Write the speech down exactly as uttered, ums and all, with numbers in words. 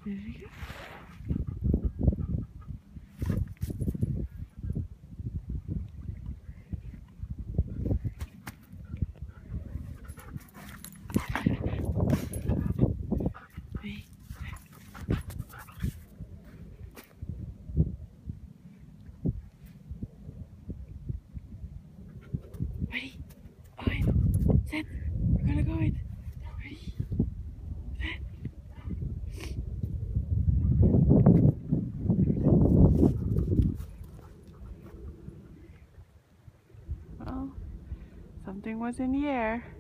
There you go. Ready? On, set. We're gonna go in. Ready? Set. Well, something was in the air.